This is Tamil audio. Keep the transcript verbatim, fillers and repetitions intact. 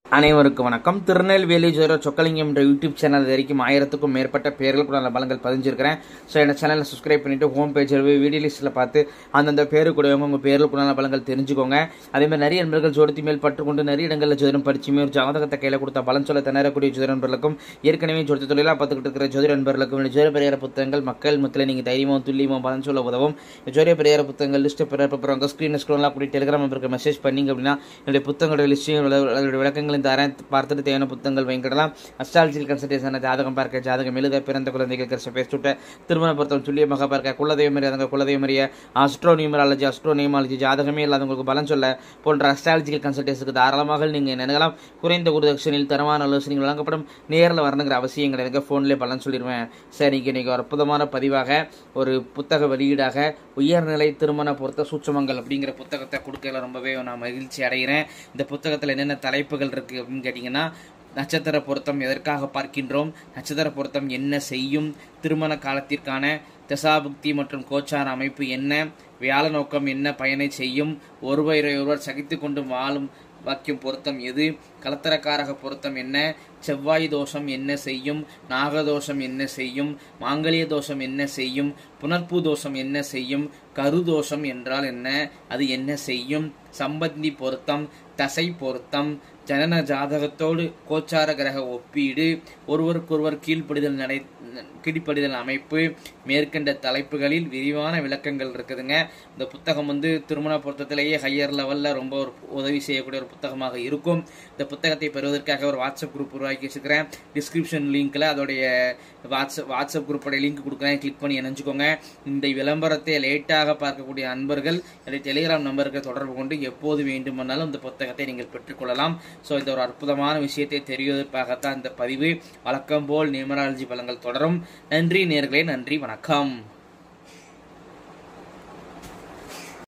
அனைவருக்கும் வணக்கம். திருநெல்வேலி ஜோதிட சொக்கலிங்கம் என்ற யூடியூப் சேனல் வரைக்கும் ஆயிரத்துக்கும் மேற்பட்ட பேர்களுக்கு நல்ல பலங்கள் பதிஞ்சிருக்கிறேன். ஸோ இந்த சேனலை சப்ஸ்கிரைப் பண்ணிட்டு ஹோம் பேஜில் போய் வீடியோ லிஸ்ட்டில் பார்த்து அந்தந்த பேரு கூடவங்க உங்கள் பேர்களுக்கு நல்ல பலங்கள் தெரிஞ்சுக்கோங்க. அதேமாதிரி நிறைய நண்பர்கள் ஜோதிடத்தி மேல் பற்றுக்கொண்டு நிறைய இடங்களில் ஜோதிடம் படிச்சுமே ஒரு ஜாதகத்தை கையில் கொடுத்த பலன் சொல்ல திணறக்கூடிய ஜோதிட நண்பர்களுக்கும் ஏற்கனவே ஜோதிட தொழிலாக பார்த்துக்கிட்டு இருக்கிற ஜோதிட நண்பர்களுக்கும் ஜோதிட பரிகார புத்தகங்கள் மக்கள் மத்தியில் நீங்கள் தைரியமாக துல்லியமாக பலன் சொல்ல உதவும். ஜோதிட பரிகார புத்தகங்கள் லிஸ்ட்டு பிறப்புறவங்க ஸ்க்ரீன் ஸ்க்ரோலாம் கூடிய டெலிகிராம் நம்பருக்கு மெசேஜ் பண்ணிங்க அப்படின்னா என்னுடைய புத்தகங்களுடைய லிஸ்ட்டையும் விளக்கங்கள் தரேன். பார்த்துட்டு தேவையான புத்தகங்கள் வாங்கிடலாம். அஸ்ட்ராலஜிக்கல் கன்சல்டேஷன், ஜாதகம் பார்க்க, ஜாதகம் எழுத, பிறந்த குழந்தைகள் கரிச பேசுட்ட, திருமண பொருத்தம் துல்லியமாக பார்க்க, குலதெய்வ மரியாதை, குலதெய்வ மரிய, அஸ்ட்ரோ நியூமராலஜி, அஸ்ட்ரோ நியூமாலஜி, ஜாதகமே இல்லாதவங்களுக்கு பலன் சொல்ல போன்ற அஸ்ட்ராலஜிக்கல் கன்சல்டேஷனுக்கு தாராளமாக நீங்கள் நினைக்கலாம். குறைந்த குருதட்சணையில் தரமான ஆலோசனைகள் வழங்கப்படும். நேரில் வரணுங்கிற அவசியம் கிடையாது, ஃபோன்லேயே பலன் சொல்லிடுவேன். சரி, இன்னைக்கு ஒரு அற்புதமான பதிவாக ஒரு புத்தக வெளியீடாக உயர்நிலை திருமண பொருத்த சூட்சமங்கள் அப்படிங்கிற புத்தகத்தை கொடுக்கல ரொம்பவே நான் மகிழ்ச்சி அடைகிறேன். இந்த புத்தகத்தில் என்னென்ன தலைப்புகள் இருக்குது அப்படின்னு கேட்டிங்கன்னா, நட்சத்திர பொருத்தம் எதற்காக பார்க்கின்றோம், நட்சத்திர பொருத்தம் என்ன செய்யும், திருமண காலத்திற்கான தசாபுக்தி மற்றும் கோச்சார அமைப்பு என்ன, வியாழ நோக்கம் என்ன பயனை செய்யும், ஒருவரை ஒருவர் சகித்து கொண்டு வாழும் வாக்கியம் பொருத்தம் எது, கலத்தரக்காரக பொருத்தம் என்ன, செவ்வாய் தோஷம் என்ன செய்யும், நாகதோஷம் என்ன செய்யும், மாங்கல்ய தோஷம் என்ன செய்யும், புனர்பூ தோஷம் என்ன செய்யும், கருதோஷம் என்றால் என்ன, அது என்ன செய்யும், சம்பந்தி பொருத்தம், தசை பொருத்தம், ஜனன ஜாதகத்தோடு கோச்சார கிரக ஒப்பீடு, ஒருவருக்கொருவர் கீழ்ப்படிதல் நடை கீழ்ப்படிதல் அமைப்பு, மேற்கண்ட தலைப்புகளில் விரிவான விளக்கங்கள் இருக்குதுங்க. இந்த புத்தகம் வந்து திருமண பொருத்தத்திலேயே ஹையர் லெவலில் ரொம்ப ஒரு உதவி செய்யக்கூடிய ஒரு புத்தகமாக இருக்கும். இந்த புத்தகத்தை பெறுவதற்காக ஒரு வாட்ஸ்அப் குரூப் உருவாக்கி வச்சுக்கிறேன். டிஸ்கிரிப்ஷன் லிங்க்ல அதோடைய வாட்ஸ்அப் வாட்ஸ்அப் குரூப்போடைய லிங்க் கொடுக்குறேன், கிளிக் பண்ணி இணைஞ்சுக்கோங்க. இந்த விளம்பரத்தை லேட்டாக பார்க்கக்கூடிய அன்பர்கள் என்னுடைய டெலிகிராம் நம்பருக்கு தொடர்பு கொண்டு எப்போது வேண்டுமானாலும் இந்த புத்தகத்தை நீங்கள் பெற்றுக்கொள்ளலாம். ஸோ இந்த ஒரு அற்புதமான விஷயத்தை தெரிவதற்காகத்தான் இந்த பதிவு. வழக்கம் போல் நியூமராலஜி பலன்கள் தொடரும். நன்றி நேயர்களே, நன்றி, வணக்கம்.